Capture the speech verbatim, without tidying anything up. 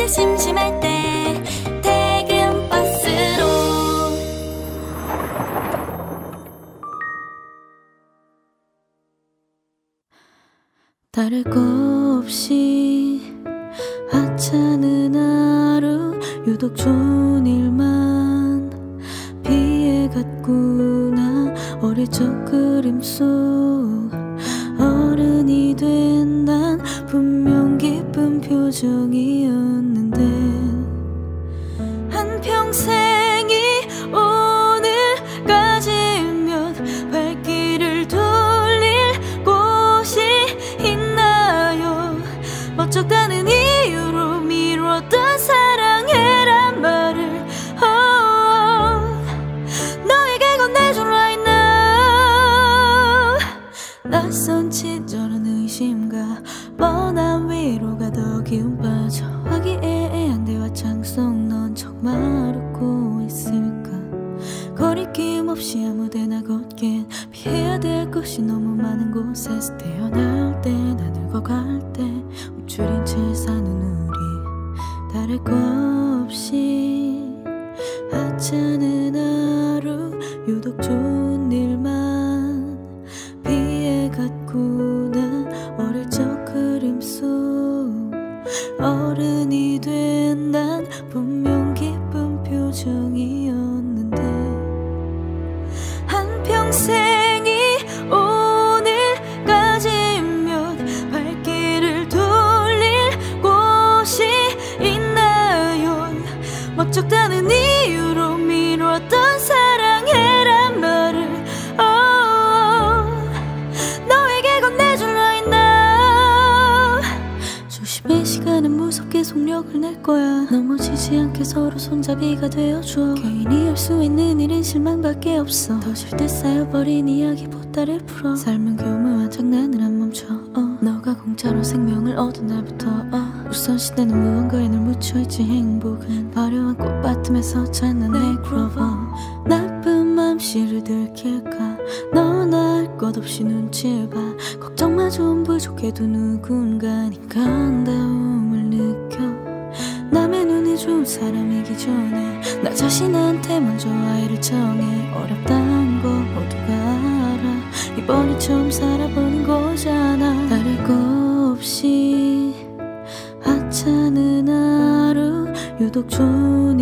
심심할 때 퇴근 버스로. 다를 거 없이 하찮은 하루, 유독 좋은 일만 피해갔구나. 어릴 적 그림 속 어른이 된 난 분명 기쁜 표정이었는데, 한평생이 오늘까지면 발길을 돌릴 곳이 있나요? 멋쩍다는 이유로 미뤘던 사랑해란 말을 oh, 너에게 건네줄 right now. 낯선 친절한 의심과 뻔한 위로가 더 기운 빠져 화기애애한 대화 창속 넌 정말 웃고 있을까? 거리낌 없이 아무데나 걷긴 피해야 될 것이 너무 많은 곳에서 태어날 때 나 늙어갈 때 움츠린 채 사는 우리. 다를 거 없이 하찮은 하루, 유독 좋은 일만 피해갔구나. 어릴 적 그림 속 어른이 된 난 분명 기쁜 표정이었는데, 한평생이 오늘까지면 발길을 돌릴 곳이 있나요? 멋쩍다는 이유로 미뤘던 사랑해란 말을 oh, 너에게 건네줄 right now. 조심해, 시간은 무섭게 속력을 낼 거야. 넘어지지 않게 서로 손잡이가 되어줘. 개인이 할 수 있는 일은 실망밖에 없어. 터질 듯 쌓여버린 이야기 보따를 풀어. 삶은 교묘한 장난을 안 멈춰 어. 너가 공짜로 생명을 얻은 날부터 어. 우선시대는 무언가에 늘 묻혀있지. 행복은 화려한 꽃밭음에서 찾는 네크로버. 나쁜 맘씨를 들킬까? 넌 알 것 없이 눈치를 봐. 걱정마 좀 부족해도 누군가 인간다움을 느껴. 남의 눈에 좋은 사람이기 전에 나 자신한테 먼저 아이를 정해. 어렵단 거 모두가 알아. 이번이 처음 살아보는 거잖아. 다를 거 없이 하찮은 하루, 유독 좋은